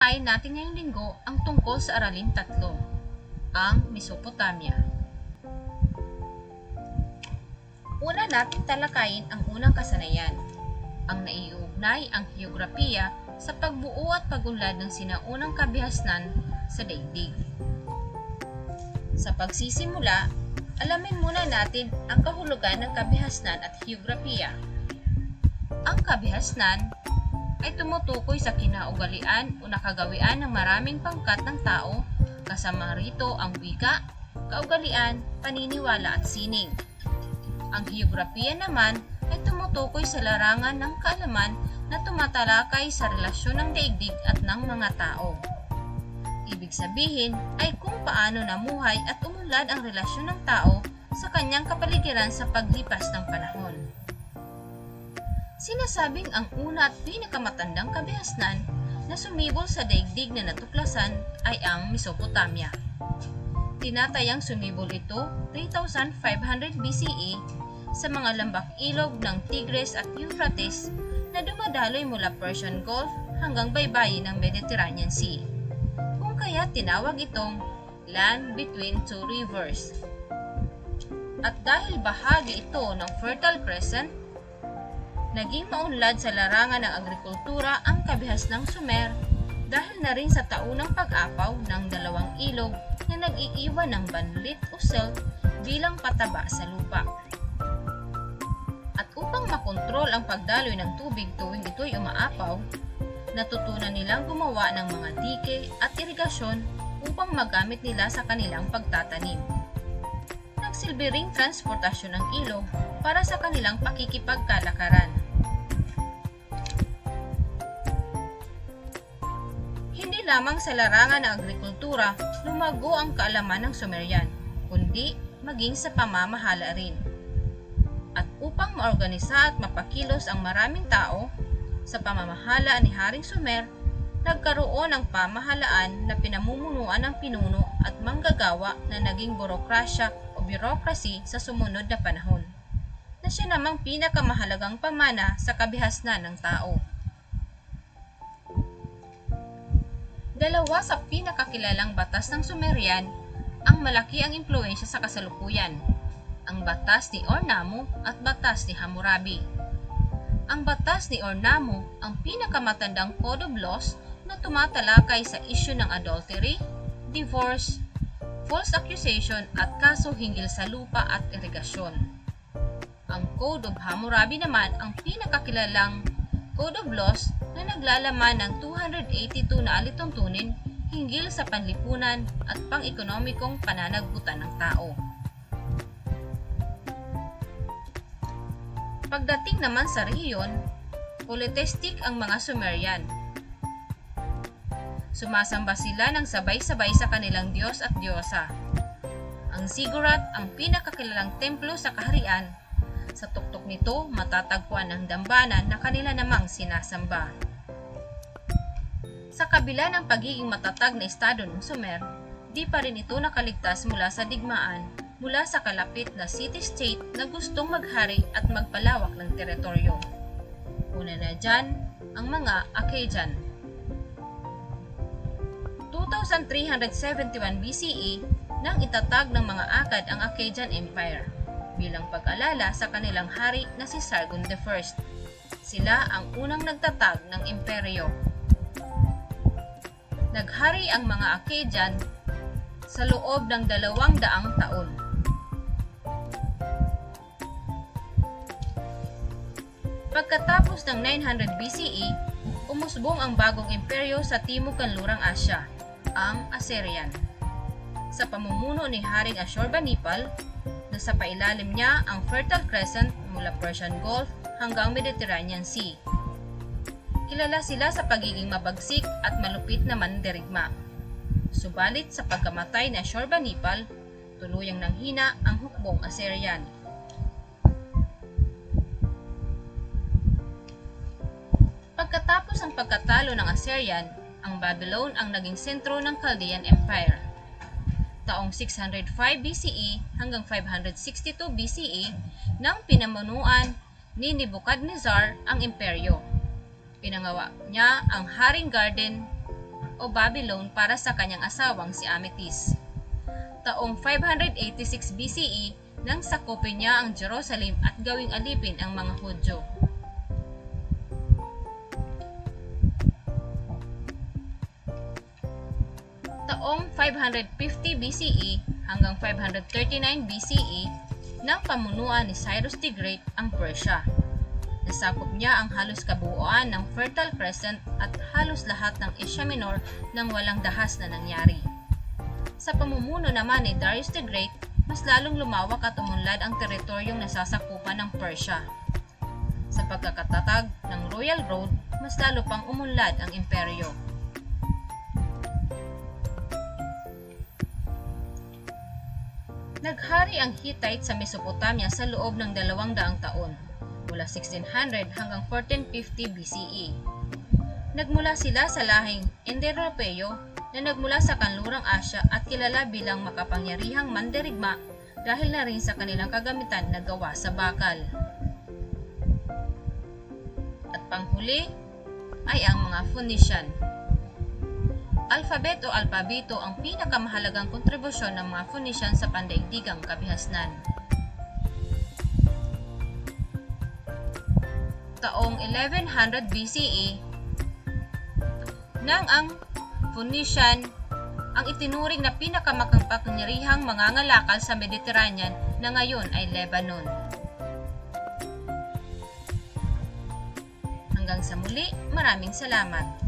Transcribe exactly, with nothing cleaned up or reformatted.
Tatalakayin natin ngayong linggo ang tungkol sa aralin tatlo, ang Mesopotamia. Una natin talakayin ang unang kasanayan, ang naiugnay ang heograpiya sa pagbuo at pagunlad ng sinaunang kabihasnan sa daigdig. Sa pagsisimula, alamin muna natin ang kahulugan ng kabihasnan at heograpiya. Ang kabihasnan ay tumutukoy sa kinaugalian o nakagawian ng maraming pangkat ng tao, kasama rito ang wika, kaugalian, paniniwala at sining. Ang heograpiya naman ay tumutukoy sa larangan ng kaalaman na tumatalakay sa relasyon ng daigdig at ng mga tao. Ibig sabihin ay kung paano namuhay at umunlad ang relasyon ng tao sa kanyang kapaligiran sa paglipas ng panahon. Sinasabing ang una at pinakamatandang kabihasnan na sumibol sa daigdig na natuklasan ay ang Mesopotamia. Tinatayang sumibol ito three thousand five hundred B C E sa mga lambak ilog ng Tigris at Euphrates na dumadaloy mula Persian Gulf hanggang baybayin ng Mediterranean Sea, kung kaya tinawag itong Land Between Two Rivers. At dahil bahagi ito ng Fertile Crescent, naging maunlad sa larangan ng agrikultura ang kabihasnang Sumer dahil na rin sa taunang pag-apaw ng dalawang ilog na nag-iiwan ng banlit o silt bilang pataba sa lupa. At upang makontrol ang pagdaloy ng tubig tuwing ito'y umaapaw, natutunan nilang gumawa ng mga dike at irigasyon upang magamit nila sa kanilang pagtatanim. Nagsilbi ring transportasyon ng ilog para sa kanilang pakikipagkalakaran. Hindi lamang sa larangan ng agrikultura lumago ang kaalaman ng Sumerian, kundi maging sa pamamahala rin. At upang maorganisa at mapakilos ang maraming tao, sa pamamahala ni Haring Sumer, nagkaroon ng pamahalaan na pinamumunuan ng pinuno at manggagawa na naging burokrasya o bureaucracy sa sumunod na panahon, na siya namang pinakamahalagang pamana sa kabihasnan ng tao. Dalawa sa pinakakilalang batas ng Sumerian ang malaki ang impluensya sa kasalukuyan, ang batas ni Ur-Nammu at batas ni Hammurabi. Ang batas ni Ur-Nammu ang pinakamatandang code of laws na tumatalakay sa isyu ng adultery, divorce, false accusation at kaso hinggil sa lupa at irigasyon. Ang Code of Hammurabi naman ang pinakakilalang code of laws na naglalaman ng two hundred eighty-two na alituntunin hinggil sa panlipunan at pang-ekonomikong pananagutan ng tao. Pagdating naman sa rehiyon, polytheistic ang mga Sumerian. Sumasamba sila ng sabay-sabay sa kanilang Diyos at Diyosa. Ang Ziggurat ang pinakakilalang templo sa kaharian. Sa tuktok nito, matatagpuan ang dambana na kanila namang sinasamba. Sa kabila ng pagiging matatag na estado ng Sumer, di pa rin ito nakaligtas mula sa digmaan mula sa kalapit na city-state na gustong maghari at magpalawak ng teritoryo. Una na dyan, ang mga Akkadian. two thousand three hundred seventy-one B C E nang itatag ng mga Akkad ang Akkadian Empire bilang pag-alala sa kanilang hari na si Sargon the First. Sila ang unang nagtatag ng imperyo. Naghari ang mga Akkadian sa loob ng dalawang daang taon. Pagkatapos ng nine hundred B C E, umusbong ang bagong imperyo sa Timog Kanlurang Asya, ang Assyrian. Sa pamumuno ni Haring Ashurbanipal, na sa pailalim niya ang Fertile Crescent mula Persian Gulf hanggang Mediterranean Sea. Kilala sila sa pagiging mabagsik at malupit na mandirigma. Subalit sa pagkamatay ni Ashurbanipal, tuluyang nanghina ang hukbong Assyrian. Pagkatapos ang pagkatalo ng Assyrian, ang Babylon ang naging sentro ng Chaldean Empire. Taong six hundred five B C E hanggang five hundred sixty-two B C E nang pinamunuan ni Nebuchadnezzar ang imperyo. Pinangawa niya ang Haring Garden o Babylon para sa kanyang asawang si Amytis. Taong five eighty-six B C E nang sakupin niya ang Jerusalem at gawing alipin ang mga Hudyo. Taong five fifty B C E hanggang five thirty-nine B C E nang pamunuan ni Cyrus the Great ang Persia. Nasakop niya ang halos kabuuan ng Fertile Crescent at halos lahat ng Asia Minor nang walang dahas na nangyari. Sa pamumuno naman ni Darius the Great, mas lalong lumawak at umunlad ang teritoryong nasasakupan ng Persia. Sa pagkakatatag ng Royal Road, mas lalo pang umunlad ang imperyo. Naghari ang Hittite sa Mesopotamia sa loob ng dalawang daang taon, mula sixteen hundred hanggang fourteen fifty B C E. Nagmula sila sa lahing Indo-Europeo na nagmula sa kanlurang Asya at kilala bilang makapangyarihang mandirigma dahil na rin sa kanilang kagamitan na gawa sa bakal. At panghuli ay ang mga Phoenician. Alphabet o alpabito ang pinakamahalagang kontribusyon ng mga Phoenician sa pandaigdigang kabihasnan. Taong eleven hundred B C E nang ang Phoenician ang itinuring na pinakamakapangyarihang mangangalakal sa Mediterranean na ngayon ay Lebanon. Hanggang sa muli, maraming salamat.